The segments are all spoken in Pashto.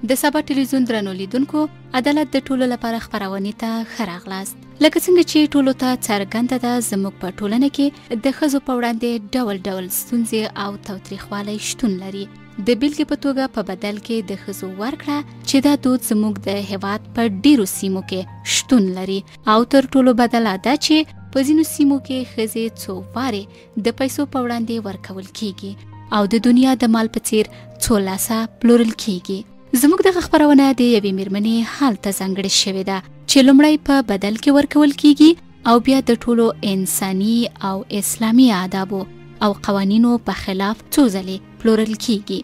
د سبا ټلویزیون درنو لیدونکو، عدالت د ټولو لپاره خپرونې ته ښه راغلاست. لکه څنګه چې ټولو ته څرګنده ده، زموږ په ټولنه کې د ښځو په وړاندې ډول ډول ستونزې او تاوتریخوالی شتون لري. د بیلګې په توګه په بدل کې د ښځو ورکړه چې دا دود زموږ د هېواد په ډیرو سیمو کې شتون لري، او تر ټولو بدله ده چې په ځینو سیمو کې ښځې څو وارې د پیسو په وړاندې ورکول کیږي او د دنیا د مال په څیر څو لاسه پلورل کیږي. زموږ دغه خپرونه د یوې میرمنې حال ته ځانګړې شوې ده چې لومړی په بدل کې ورکول کیږي او بیا د ټولو انساني او اسلامي آدابو او قوانینو په خلاف څو ځلې پلورل کیږي.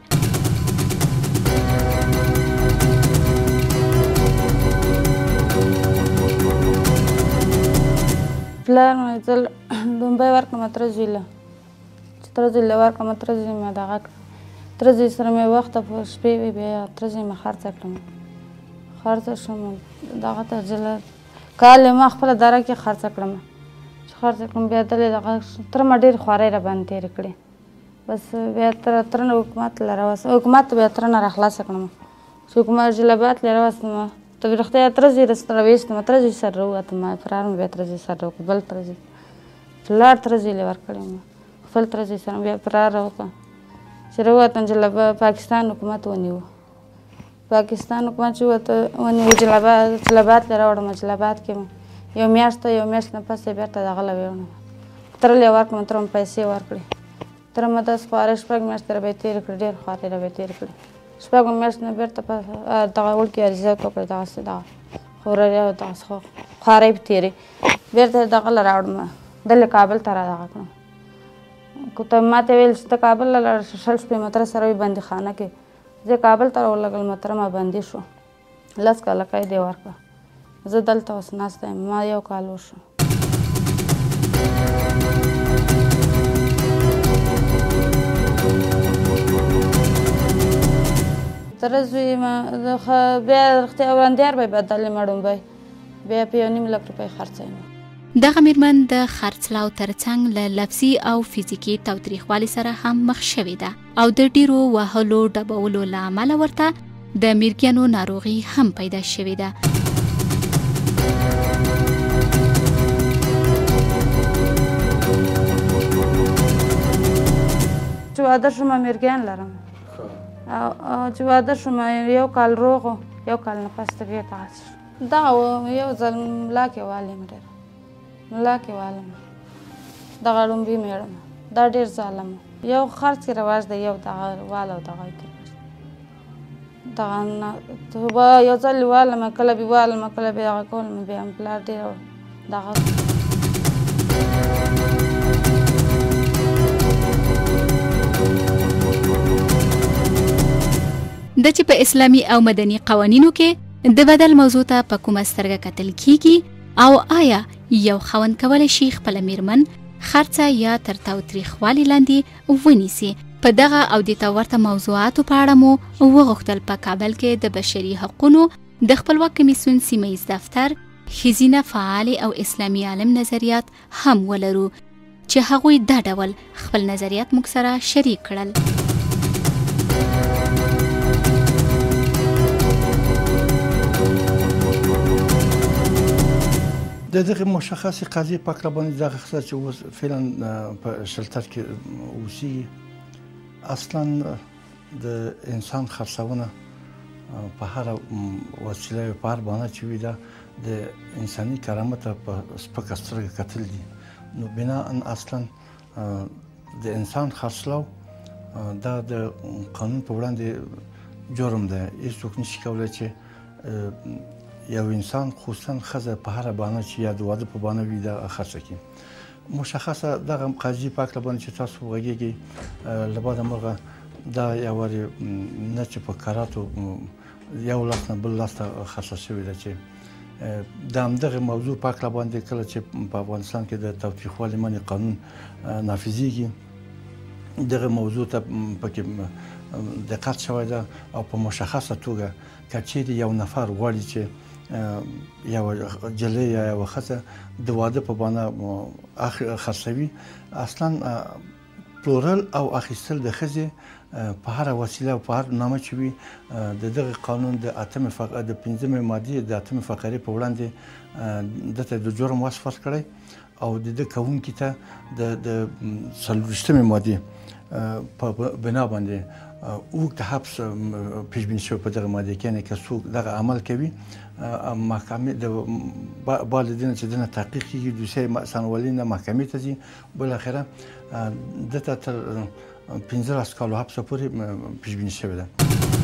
پلار مې ځل لومبۍ ورکړم تره زوی له، چې تره زوی له ورکړم، تره زوی مې دغه کړه، تره زوی سره مې وخته په شپې وې، بیا تره زوی مې خرڅه کړم، خرڅه شوم دغه ته جلال کال یې ما خپله دره کې خرڅه کړم، چې خرڅه کړم بیا دلې دغه تره ما ډېرې خوارۍ راباندې تېرې کړې، بس بیا تره نه حکومت له راوستم، حکومت بیا تره نه راخلاصه کړم، چې حکومت جلال آباد له راوستم، ته رښتیا تره زوی راویستم، تره زوی سره راووتم، فرار مې بیا تره زوی سره وکړ، بل تره زوی لاړ تره زوی له ورکړی مې، خپل تره زوی سره بیا فرار وکړم، چې راووتم پاکستان حکومت ونیو، پاکستان حکومت چې ونیو جلال آباد له راوړم، جلال آباد کې مې یو میاشت نه پس یې بېرته دغه له ویوړم، تره له یې ورکړم، تره مې پیسې ورکړې، تره مې داسې خوارۍ 6 میاشتې رابه یې تېرې کړې، ډېرې خوارۍ رابه یې تېرې کړې، 6 میاشتې نه بېرته دغه وړکې عریضه وکړې، دغسې دغه خورۍ او دغسې خوارۍ پې تېرې، بېرته یې دغه له راوړم، دلې کابل ته را دغه کړم، ته ما ته ویل چې ته کابل له لاړه شه، 6 شپې مې تره سره وي بندیخانه کې، زه کابل ته راولګلم، تره ما بندي شو، 10 کاله قید یې ورکړه، زه دلته اوس ناسته یم، ما 1 کال وشو. تره زوی ما بیا رښتیا وړاندیار به یې بدل یم ړومبی، بیا په 1.5 لک روپۍ خرڅوي. دغه میرمن د خرڅلاو ترڅنګ له لفظي او فزیکي تاوتریخوالي سره هم مخ شوې ده او د ډیرو وهلو ډبولو له امله ورته د میرګیانو ناروغي هم پیدا شوې ده. چې واده شوم میرګیان لرم، او چې واده شوم 1 کال روغ و، 1 کال نه پس ته بیا دغسې شو، دغه یو ځل ملا کې والیم، ډېر ملا کې والم، دغه ړومبي مېړم، دا ډېر ظالم و، یو خرڅ کې رواج دی، یو دغه وال او دغه کې دغه نه یو ځل والم، کله بې والم، کله بې دغه کولم، بیا هم پلار ډېر دغه د چې په اسلامي او مدني قوانینو کې د بدل موضوع ته په کومه سترګه کتل کیږي، او آیا یو خاوند کولی شي خپله میرمن خرڅه یا تر تاوتریخوالي لاندې ونیسي؟ په دغه او دې ته ورته موضوعاتو په اړه مو وغوښتل په کابل کې د بشري حقونو د خپلواک کمیسیون سیمه ییز دفتر ښځینه فعالې او اسلامي عالم نظریات هم ولرو، چې هغوی دا ډول خپل نظریات موږ سره شریک کړل. د دغه مشخصې قضیې په اړه باندې دغه ښځه چې اوس فعلا په شلتر کې اوسېږي، اصلا د انسان خرڅونه په هره وسیله په هر بهانه چې وي دا د انساني کرامت په سپکه سترګه کتل دي. نو بنا اصلا د انسان خرڅلاو دا د قانون په وړاندې جرم دی، هېڅوک نشي کولی چې یو انسان خصوصا ښځه په هره بهانه چې یا د واده په بهانه وي دا خرڅه کړي. مشخصه دغه قضیې په هکله باندې چې تاسو غږېږئ له باده مرغه دا یو وارې نه چې په کراتو یو لاس نه بل لاس ته خرڅه شوې ده، چې د همدغې موضوع په هکله باندې کله چې په افغانستان کې د تاوتریخوالي منع قانون نافظېږي، دغه موضوع ته پکې دقت شوی ده، او په مشخصه توګه که چیرې یو نفر غواړي چې یو جلۍ یا یوه ښځه د واده په بهانه خرڅوي، اصلا پلورل او اخیستل د ښځې په هره وسیله او په هر نامه چې وي د دغه قانون د 5مې مادې د 8مې فقرې په وړاندې دته د جرم وصف ورکړی او د ده کوونکي ته د 40مې مادې په بنا باندې اوږد حبس پیشبیني شوی په دغه مادې کې، یعنې که څوک دغه عمل کوي محکمې د بعد دې نه چې دنه تحقیق کېږي دوسیه ثانوالي نه محکمې ته ځي، بالاخره دته تر 15 کالو حبسه پورې پیشبیني شوې ده.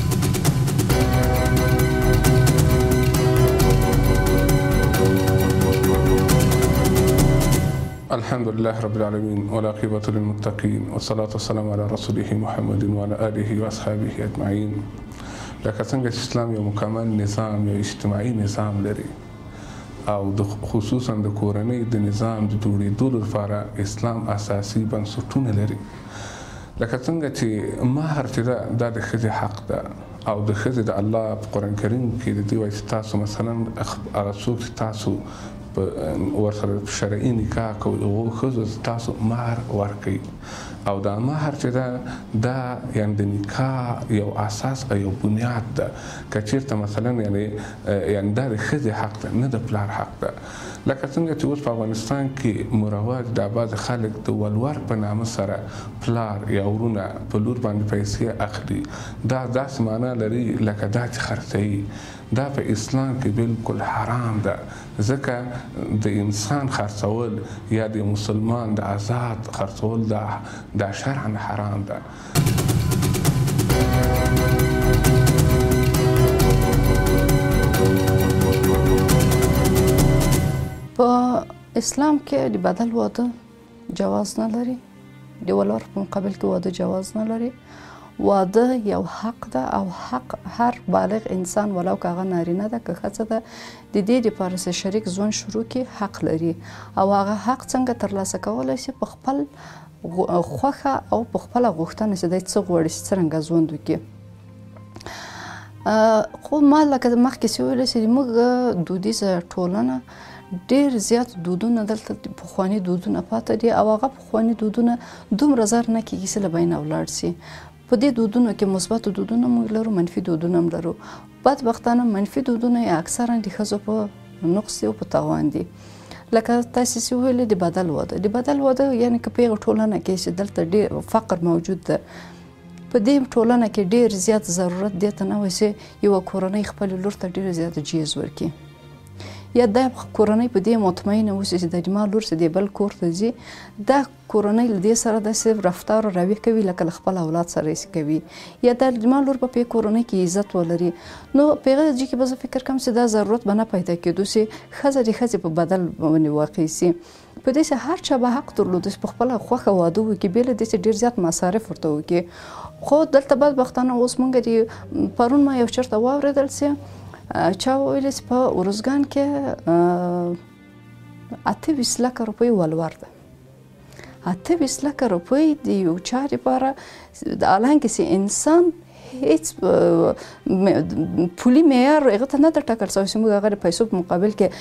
الحمد لله رب العالمين والعاقبة للمتقين والصلاة والسلام على رسوله محمد وعلى آله وأصحابه أجمعين. لکه څنګه چې اسلام یو مکمل نظام، یو اجتماعي نظام لري او خصوصا د کورنۍ د نظام د جوړېدو لپاره اسلام اساسي بنسټونه لري. لکه څنګه چې مهر چې دا د ښځې حق ده او د ښځې د الله په قرآن کریم کې د دې وایي چې تاسو مثلا هغه څوک چې تاسو ورسره شرعي نکاح کوي هغو ښځو تاسو مهر ورکوي او دا مهر چې دا یعنې د نکاح یو اساس او یو بنیاد ده. که چېرته مثلا یعنې دا د ښځې حق ده نه د پلار حق ده. لکه څنګه چې اوس په افغانستان کې مروج دا بعضې خلک د ولور په نامه سره پلار یا ورونه په لور باندې پیسې اخلي، دا داسې معنا لري لکه دا چې خرڅوي. دا په اسلام کې بالکل حرام ده، ځکه د انسان خرڅول یا د مسلمان د آزاد خرڅول دا شرعا حرام ده. په اسلام کې د بدل واده جواز نه لري، د ولور په مقابل کې واده جواز نه لري. واده یو حق ده او حق هر بالغ انسان ولو که هغه نارینه ده که ښځه ده د دې دپاره چې شریک ژوند شروع کړي حق لري او هغه حق څنګه ترلاسه کولی شي په خپل خوښه او په خپله غوښتنه چې دی څه غواړي چې څرنګه ژوند وکړي. خو ما لکه مخکې چې ویلې چې موږ دودیزه ټولنه ډېر زیات دودونه دلته پخواني دودونه پاته دي او هغه پخواني دودونه دومره زر نه کېږي چې له بینه ولاړ شي. په دې دودونو کې مثبت دودونه موږ لرو، منفي دودونه هم لرو. بدبختانه منفي دودونه یې اکثرا د ښځو په نقص او په تاوان دي. لکه تاسې چې ویلې د بدل واده، د بدل واده یعنې که په یوه ټولنه کې چې دلته ډېر فقر موجود ده، په دې ټولنه کې ډېر زیات ضرورت دې ته نه وي چې یوه کورنۍ خپلې لور ته ډېر زیات جیز ورکړي یا دا کورنۍ په دې مطمئنه اوسي چې د ما لور چې د بل کور ته ځي، دا کورنۍ له دې سره داسې رفتار او رویه کوي لکه له خپل اولاد سره یې کوي، یا د ما لور به په کورنۍ کې عزت ولري. نو په هغه ځای کې به زه فکر کوم چې دا ضرورت به نه پیدا کېدو چې ښځه د ښځې په بدل باندې واقع شي. په دې چې هر چا به حق درلود چې په خپله خوښه واده وکړي، بې له دې چې ډېر زیات مصارف ورته وکړي. خو دلته بدبختانه اوس موږ پرون ما یو چېرته واورېدل چې چا وویل چې په ارزګان کې 28 لکه روپۍ ولور ده. 28 لکه روپۍ د یو چا لپاره، حالانکه چې انسان هیڅ پولي معیار هغه ته نه ده ټاکل شوی چې موږ هغه د پیسو په مقابل کې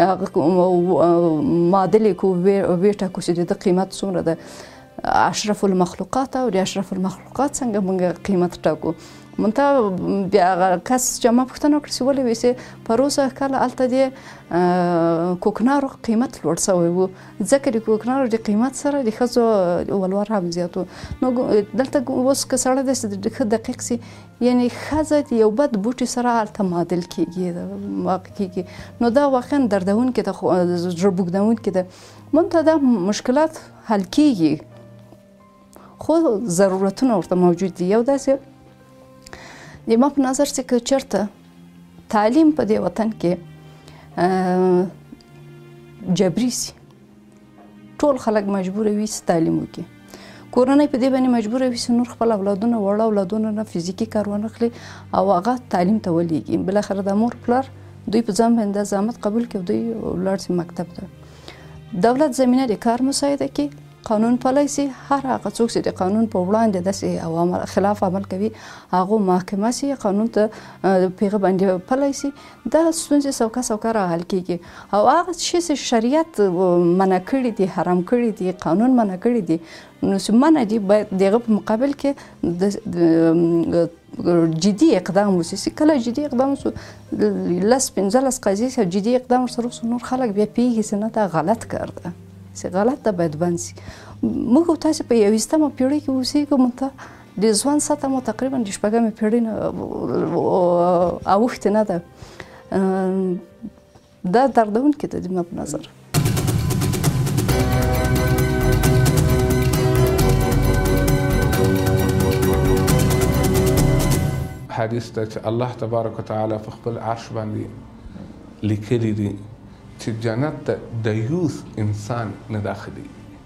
معادلې کوو، ویې ټاکو چې د ده قیمت څومره ده. اشرف المخلوقات او د اشرف المخلوقات څنګه موږ قیمت ټاکو. منتها بیا هغه کس چې ما پوښتنه وکړه چې ولې وایي چې پروسه کله هلته د کوکنارو قیمت لوړ شوی و، ځکه د کوکنارو د قیمت سره د ښځو ولور هم زیات و. نو دلته اوس که سړی داسې ښه دقیق سي، یعنې ښځه د یو بد بوټي سره هلته معادل کېږي، واقع کېږي. نو دا واقعا دردونکې ده، زړه بوږدونکې ده. منتها دا مشکلات حل کېږي خو ضرورتونه ورته موجود دي. یو داسې د ما په نظر چې که چېرته تعلیم په دې وطن کې جبري سي، ټول خلک مجبوره وي چې تعلیم وکړي، کورنۍ په دې باندې مجبوره وي چې نور خپل اولادونه واړه اولادونه نه فزیکي کار ونه کړي او هغه تعلیم ته ولېږي. بالاخره د مور پلار دوی په ځان باندې دا زحمت قبول کړي او دوی ولاړ سي مکتب ته. دولت زمینه د کار مساعده کړي، قانون پلی سي هر هغه څوک چې د قانون په وړاندې داسې عوامل خلاف عمل کوي هغه محکمه سي قانون ته پیغه باندې پلی سي دا ستونزې سوکا سوکا راحل کیږي او هغه شی چې شریعت منع کړي دي حرام کړي دي قانون منع کړي دي نو چې منع دي باید دغه په مقابل کې جدي اقدام وشي کله جدي اقدام وشو لس 15 قاضي جدي اقدام سره نور خلک بیا پیږي چې نه دا غلط کار ده چې غلط ده باید بند شي موږ تاسو په 21مه پیړۍ کې اوسېږو موږ ته د ځوان سطحه مو تقریبا د 6مه پیړۍ نه اوښتې نه ده دا دردونکې ده زما په نظر حدیث ته چې الله تبارک وتعالی په خپل عرش باندې لیکلی دي چې جنت ته د یوث انسان نه داخلي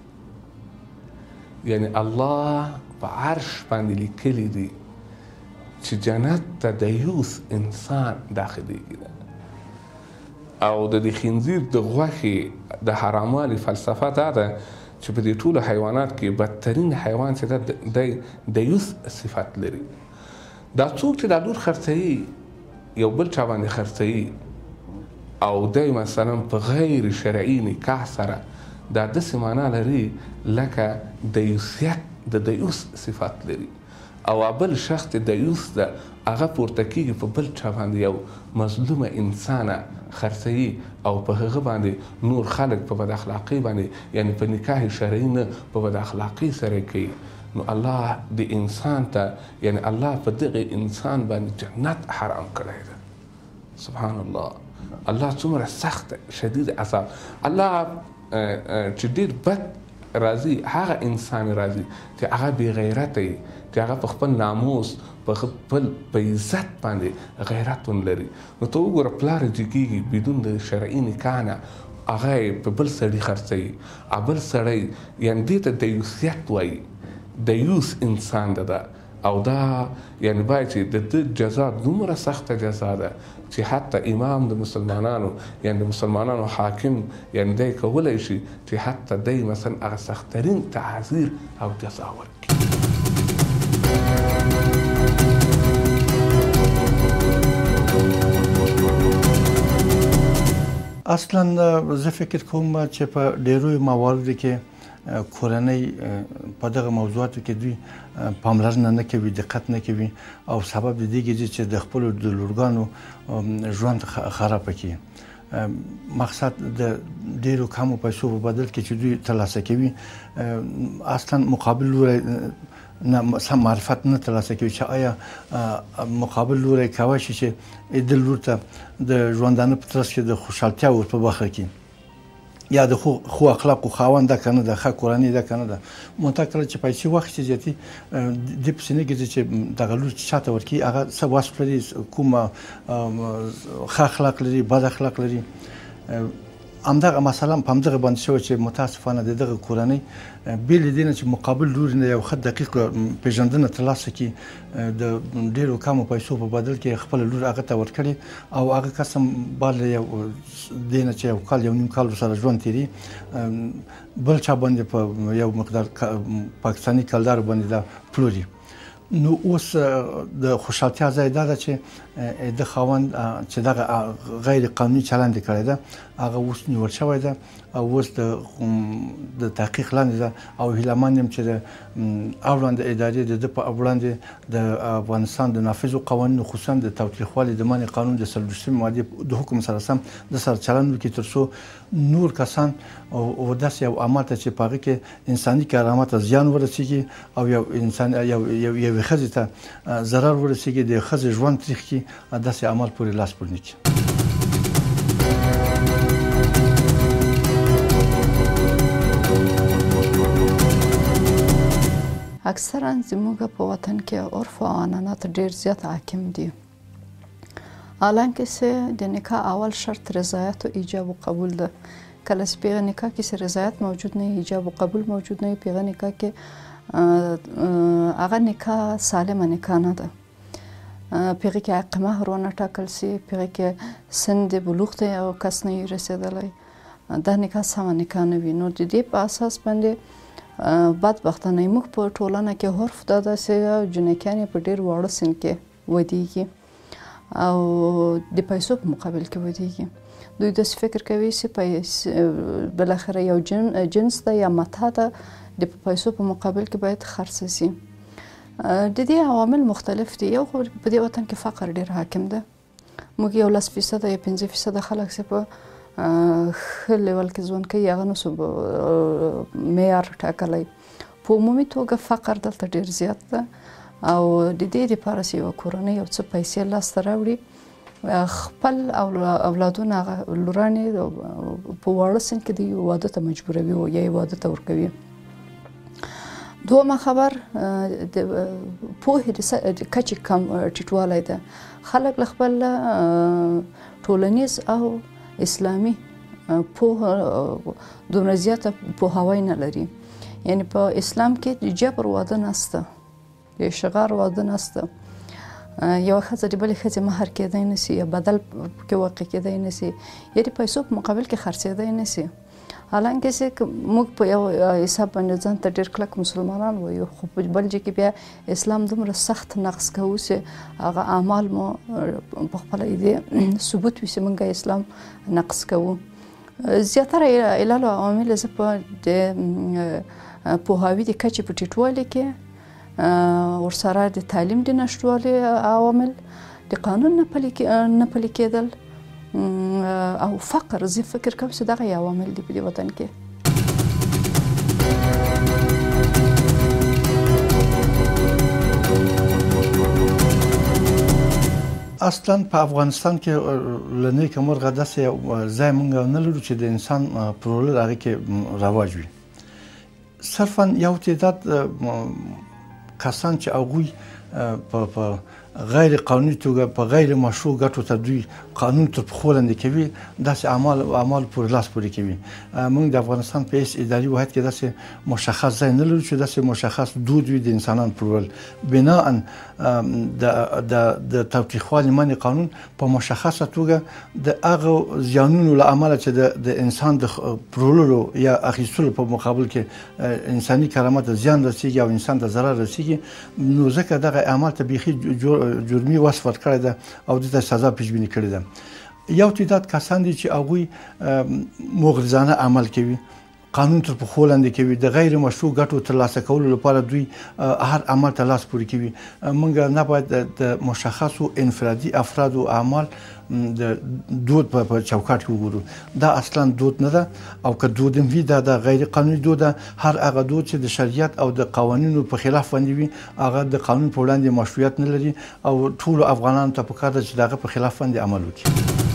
یعنی الله په عرش باندې لیکلی دي چې جنت ته د یوث انسان داخليږي او د خنزیر د غوښې د حراموالي فلسفه دا ده چې په دې ټولو حیوانات کې بدترین حیوان چې ده د یوث صفت لري دا څوک چې دا لور خرڅوي یو بل چا باندې خرڅوي او دی مثلا په غیر شرعي نکاح سره دا داسې معنا لري لکه دیوسیت د دیوس صفت لري او بل شخص د دیوس ده هغه پورته کېږي په بل چا باندې یو مظلومه انسانه خرڅوي او په هغه باندې نور خلک په بد اخلاقۍ باندې یعنی په نکاح شرعي نه په بد اخلاقۍ سره کوي نو الله د انسان ته یعنی الله په دغه انسان باندې جنت حرام کړی ده سبحان الله الله څومره سخت شدید عذاب الله چې ډېر بد راځي هغه انسان راځي چې هغه بې غیرته وي چې هغه په خپل ناموس په خپل په عزت باندې غیرت ونلري نو ته وګوره پلار چې کېږي بدون د شرعي نکاح نه هغه په بل سړي خرڅوي بل سړی یعنې دې ته دیوسیت وایي د یوث انسان ده او دا یعنی باید چې د جزا دومره سخته جزا ده چې حتی امام د مسلمانانو یعنی د مسلمانانو حاکم یعنی دی کولی شي چې حتی دی مثلا هغه سختترین تعذیر او جزا ورکړي اصلا زه فکر کوم چې په ډیرو مواردو کې کورنۍ په دغه موضوعاتو کې دوی پاملرنه نه کوي دقت نه کوي او سبب د دې کېږي چې د خپلو د لورګانو ژوند خرابه کړي مقصد د ډیرو کمو پیسو په بدل کې چې دوی ترلاسه کوي اصلا مقابل لوری نه سم معرفت نه ترلاسه کوي چې آیا مقابل لوری کولی شي چې د لور ته د ژوندانه په ترڅ کې د خوشحالتیا ور په برخه کې یا د خو اخلاقو خاوند ده کنه د ښه کورنۍ ده کنه ده منتها کله چې پیسې واخیستې زیاتي دې پسې نه ګرځي چې دغه لور چې چاته ورکوي هغه څه وصف لري کومه ښه اخلاق لري بد اخلاق لري همدغه مثلا په همدغه باندې شوی چې متاسفانه د دغه کورنۍ بې له دې نه چې مقابل لوري نه یو ښه دقیق پېژندنه ترلاسه کړي د ډېرو کمو پیسو په بدل کې خپله لور هغه ته ورکړي او هغه کس هم بعد له یو دې نه چې یو کال یو نیم کال ورسره ژوند تېري بل چا باندې په یو مقدار پاکستاني کلدارو باندې دا پلوري نو اوس د خوشحالتیا ځای دا ده چې د خاوند چې دغه غیر قانوني چلند یې کړی ده هغه اوس نیول شوی ده او اوس د تحقیق لاندې ده او هیله مند یم چې د اړونده ادارې د ده په وړاندې د افغانستان د نافذو قوانینو خصوصا د تاوتریخوالي د منع قانون د 34 مادې د حکم سره سم د سره چلند وکړي تر څو نور کسان او داسې یو عمل ته چې په هغه کې انساني کرامت ته زیان ورسېږي او یو انسان یوې ښځې ته ضرر ورسېږي د ښځې ژوند تریخ کړي داسې عمل پورې لاس پورې نه کړي اکثرا زموږ په وطن کې عرف او عنعنات ډېر زیات حاکم دي حالانکه چې د نکاح اول شرط رضایت او ایجاب و قبول ده کله چې په نکاح کې رضایت موجود نه ایجاب و قبول موجود نه په نکاح کې هغه نکاح سالمه نکاح نه ده پیغه کې حق مهر ونه ټاکل سي پیغه کې سن د بلوغ ته او کس نه رسیدلی دا نکاح سم نکاح نه وي نو د دې په اساس باندې بدبختانه موږ په ټولنه کې عرف دا داسې جنکیانې په ډېر واړه سن کې ودیږي او د پیسو په مقابل کې ودیږي. دوی داسې فکر کوي چې بالاخره یو جنس ده یا متاع ده د پیسو په مقابل کې باید خرڅ شي. د دې عوامل مختلف دي. یو خو په دې وطن کې فقر ډېر حاکم ده. موږ 11% یا 15% خلک چې په ښه لیول کې ژوند کوي هغه نسو معیار ټاکلی. په عمومي توګه فقر دلته ډېر زیات ده او د دې دپاره چې یوه کورنۍ یو څه پیسې لاسته راوړي خپل اولادونه هغه لورانې په واړه سن کې دوی واده ته مجبوروي یا یې واده ته ورکوي. دومه خبر د پوهې د کچې کم ټیټوالی ده. خلک له خپل ټولنیز او اسلامي پوهه دومره زیاته پوهاوی نه لري. یعنی په اسلام کې د جبر واده نشته، د اشغار واده نشته. یوه ښځه د بلې ښځې مهر کیدی نشي یا بدل کې واقع کیدی نشي یا د پیسو په مقابل کې خرڅېدی نشي. حالانکه چې موږ په یو حساب باندې ځان ته ډېر کلک مسلمانان وایو، خو په بل ځای کې بیا اسلام دومره سخت نقص کوو چې هغه اعمال مو په خپله دې ثبوت وي چې موږ اسلام نقص کوو. زیاتره علل او عوامل زه په د پوهاوي د کچې په ټیټوالي کې ورسره د تعلیم د نشتوالي عوامل، د قانون نه پلي کېدل او فقر. زه فکر کوم چې دغه عوامل دي په دې وطن کې. اصلا په افغانستان کې له نیکه مرغه داسې ځای موږ نه لرو چې د انسان پلورل هغې کې رواج وي. صرفا یو تعداد کسان چې هغوی په غیر قانوني توګه په غیر مشروع ګټو ته دوی قانون تر پښو لاندې کوي، داسې اعمال پورې لاس پورې کوي. موږ د افغانستان په هیڅ اداري واحد کې داسې مشخص ځای نه لرو چې داسې مشخص دود وي د انسانان پلورل. بناءً د تاوتریخوالي منع قانون په مشخصه توګه د هغو زیانونو له امله چې د انسان د پلورلو یا اخیستلو په مقابل کې انساني کرامت ته زیان رسیږي او انسان ته ضرر رسیږي، نو ځکه دغه اعمال ته بیخي جرمي وصف ورکړی ده او دې ته سزا پیشبیني کړې ده. یو تعداد کسان دي چې هغوی مغرضانه عمل کوي، قانون تر پښو لاندې کوي، د غیر مشروع ګټو ترلاسه کولو لپاره دوی هر عمل ته لاس پورې کوي. موږ نه باید د مشخصو انفرادي افرادو اعمال د دود په چوکاټ کې وګورو. دا اصلا دود نه ده او که دود هم وي دا د غیر قانوني دود ده. هر هغه دود چې د شریعت او د قوانینو په خلاف باندې وي هغه د قانون په وړاندې مشروعیت نه لري او ټولو افغانانو ته پکار ده چې د هغه په خلاف باندې عمل وکړي.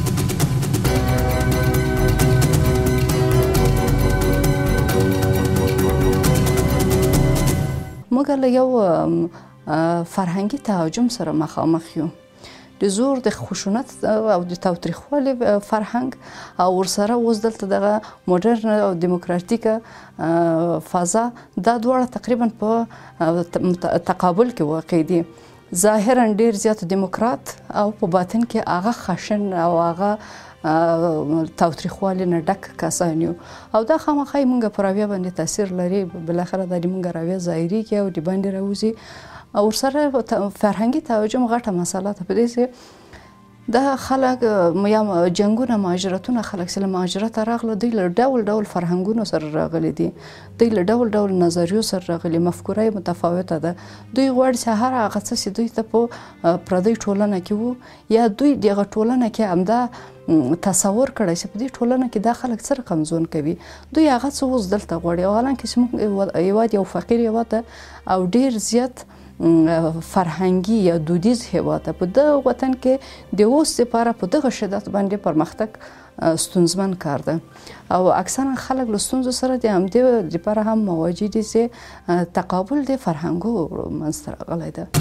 موږ له یو فرهنګي تهاجم سره مخامخ یو. د زور د خشونت او د تاوتریخوالي فرهنګ او ورسره اوس دلته دغه موډرن او دیموکراتیکه فضا دا دواړه تقریبا په تقابل کې واقع دي. ظاهرا ډیر زیات دیموکرات او په باطن کې هغه خشن او هغه تاوتریخوالي نه ډک کسان یو او دا خامخا موږ په راویه باندې تاثیر لري. بالاخره د موږ راویه ظاهري کې او د باندې راوځي او سره فرهنګي تهاجم غټه مسله ده. په دې چې دا خلک یا جنګونه مهاجرتونه خلک چې له مهاجرته راغله دوی له ډول ډول فرهنګونو سره راغلي دي، دوی له ډول ډول نظریو سره راغلي، مفکوره یې متفاوته ده. دوی غواړي چې هر هغه څه چې دوی ته په پردۍ ټولنه کې وو یا دوی دغه ټولنه کې همدا تصور کړی چې په دې ټولنه کې دا خلک څه رقم ژوند کوي، دوی هغه څه اوس دلته غواړي. حالانکه چې موږ هېواد یو فقیر هېواد ده او ډېر زیات فرهنګي یا دودیز هېواد ده. په دغه وطن کې د اوس لپاره په دغه شدت باندې پرمختګ ستونزمن کار ده او اکثرا خلک له ستونزو سره د همدې لپاره هم مواجه دي چې تقابل د فرهنګو منځته راغلی ده.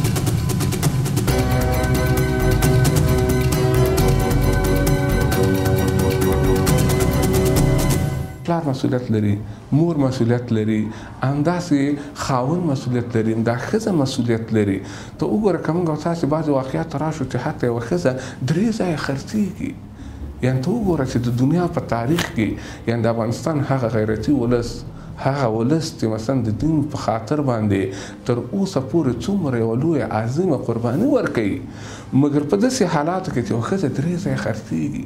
پلار مسؤلیت لري، مور مسؤلیت لري، همداسې خاوند مسؤلیت لري، دا ښځه مسؤلیت لري. ته وګوره که موږ او تاسې بعضې واقعات ته راشو چې حتی یوه ښځه 3 ځایه خرڅېږي. یعنې ته وګوره چې د دنیا په تاریخ کې یعنې د افغانستان هغه غیرتي ولس، هغه ولس چې مثلا د دین په خاطر باندې تر اوسه پورې څومره یوه لویه عظیمه قرباني ورکوي، مګر په داسې حالاتو کې چې یوه ښځه 3 ځایه خرڅېږي.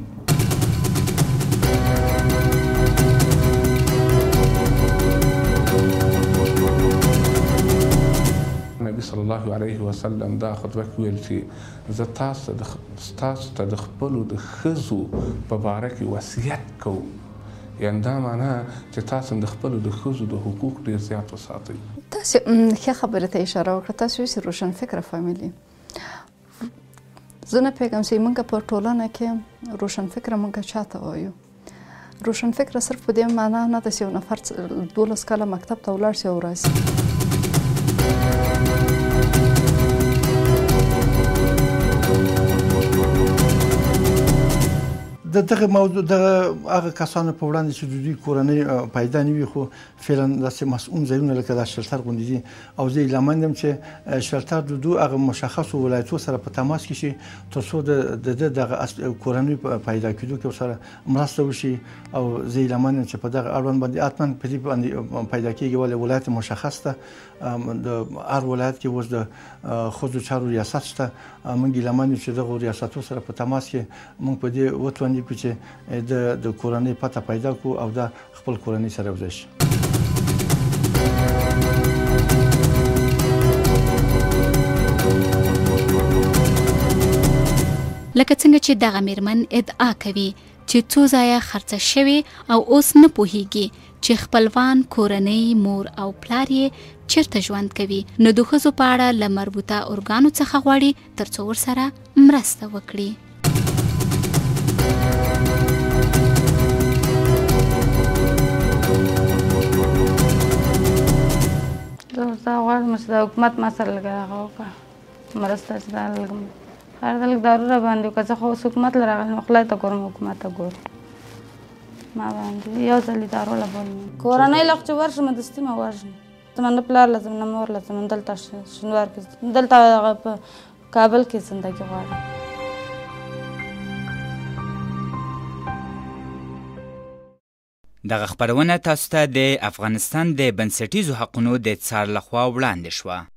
نبی صلی الله علیه وسلم دا خطبه کې ویل چې زه تاسو ته د خپلو د ښځو په باره کې وصیت کوم، یعنې دا معنا چې تاسو د خپلو د ښځو د حقوق ډېر زیات وساتئ. تاسو ښه خبرې ته اشاره وکړه. تاسو یې روشنفکره فامیلي. زه نه پوهېږم چې موږ په ټولنه کې روشنفکره موږ چاته وایو. روشنفکره صرف په دې معنا نه ده چې یو نفر 12 کاله مکتب ته ولاړ شي او راسي. دغه موضوع دغه هغه کسانو په وړاندې چې د دوی کورنۍ پیدا نه وي، خو فعلا داسې مسؤل ځایونه لکه دا شلتر غوندې دي، او زه هیله مند یم چې شلتر د دوی هغه مشخصو ولایتو سره په تماس کې شي تر څو د دغه کورنۍ پیدا کېدو کې ورسره مرسته وشي. او زه هیله مند یم چې په دغه اړوند باندې حتما په دې باندې پیدا کېږي، ولې ولایت مشخص ده. د هر ولایت کې اوس د ښځو چارو ریاست شته. موږ هیله مند یو چې دغو ریاستو سره په تماس کې موږ په دې وتوانیږو چې د کورنۍ پته پیدا کړو او دا خپل کورنۍ سره یوځای شي. لکه څنګه چې دغه میرمن ادعا کوي چې څو ځایه خرڅه شوې او اوس نه پوهیږي چې خپلوان، کورنۍ، مور او پلار یې چیرته ژوند کوي، نو د ښځو په اړه له مربوطه ارګانو څخه غواړي ترڅو ورسره مرسته وکړي. زه غواړم چې د حکومت ما سره لږ هغه وکړه مرسته، چې دا لږ هر ځل دارو را باندې وکړه. زه خو اوس حکومت له راغلم، خدای ته ګورم، حکومت ته ګورم. ما باندې یو ځل یې دارو له بولم کورنۍ له چې ورشم دستي ما ورشم. زما نه پلار لازم نه مور لازم، دلته شنوار کې دلته په کابل کې زندګي غواړم. دغه خپرونه تاسو ته د افغانستان د بنسټیزو حقونو د څار لخوا وړاندې شوه.